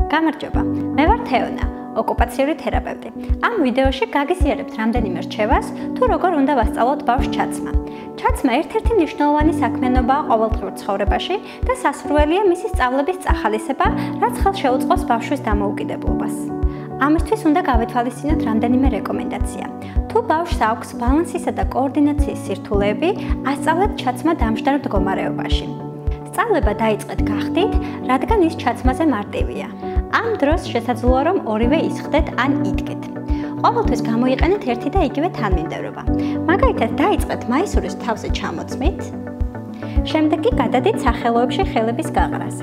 გამარჯობა, მე ვარ თეონა, ოკუპაციური თერაპევტი. Ამ ვიდეოში გაგიზიარებთ რამდენიმე რჩევას, თუ როგორ უნდა ვასწავლოთ ბავშვს ჩაცმა. ჩაცმა ერთ-ერთი მნიშვნელოვანი საქმიანობაა ყოველდღიურ ცხოვრებაში და სასურველია მისი სწავლების წახალისება, რაც ხელს შეუწყობს ბავშვის დამოუკიდებლობას. ამისთვის უნდა გავითვალისწინოთ რამდენიმე რეკომენდაცია. თუ ბავშვს აქვს ბალანსისა და კოორდინაციის სირთულეები, ასწავლეთ ჩაცმა დამჯდარ მდგომარეობაში. სწავლება დაიწყეთ გახდით, რადგან ის ჩაცმაზე მარტივია. ამ დროს შესაძლოა რომ ორივე ისხდეთ ან იდგეთ. ყოველთვის გამოიყენეთ ერთი და იგივე თანმიმდევრობა. მაგალითად, დაიწყეთ მაისურის თავზე ჩამოწმით, შემდეგ კი გადადით სახელოებში ხელების გაყრაზე.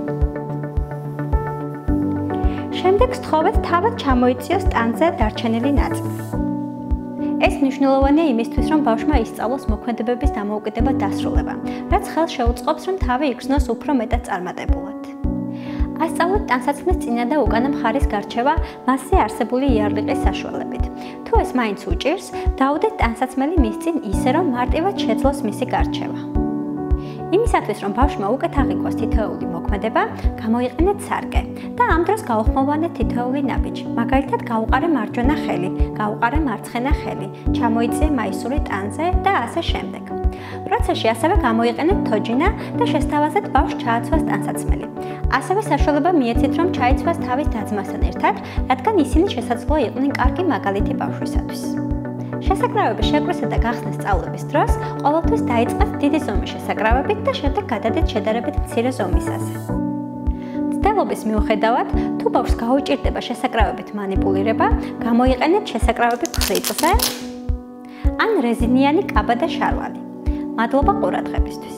შემდეგ სთხოვეთ თავად ჩამოიწიოს ტანზე დარჩენილი ნაწილი. ეს მნიშვნელოვანია იმისთვის, რომ ბავშვმა ისწავლოს მოქმედებების დამოუკიდებად დასრულება, რაც ხელს შეუწყობს, რომ თავი იგრძნოს უფრო მეტად წარმატებულად. ასწავლეთ ტანსაცმლის წინა და უკანა მხარის გარჩევა მასზე არსებული იარლიყის საშუალებით. თუ ეს მაინც უჭირს, დაუდეთ ტანსაცმელი მის წინ ისე, რომ მარტივად შეძლოს მისი გარჩევა. იმისათვის, რომ ბავშვმა უკეთ აღიქვას თითოეული მოქმედება, გამოიყენეთ სარკე და ამ დროს გაუხმოვანეთ თითოეული ნაბიჯი. მაგალითად, გაუყარე მარჯვენა ხელი, გაუყარე მარცხენა ხელი, ჩამოიწიე მაისური ტანზე და ასე შემდეგ. პროცესში ასევე გამოიყენეთ თოჯინა და შესთავაზეთ ბავშვს ჩააცვას ტანსაცმელი. ასევე საშუალება მიეცით, რომ ჩაიცვას თავის და-ძმასთან ერთად, რადგან ისინი შესაძლოა იყვნენ კარგი მაგალითი ბავშვისათვის. შესაკრავების შეკვრისა და გახსნის სწავლების დროს ყოველთვის დაიწყეთ დიდი ზომის შესაკრავებით და შემდეგ გადადეთ შედარებით მცირე ზომისაზე. მცდელობის მიუხედავად, თუ ბავშვს გაუჭირდება შესაკრავებით მანიპულირება, გამოიყენეთ შესაკრავები ფრიცზე ან რეზინიანი კაბა და შარვალი. მადლობა ყურადღებისთვის.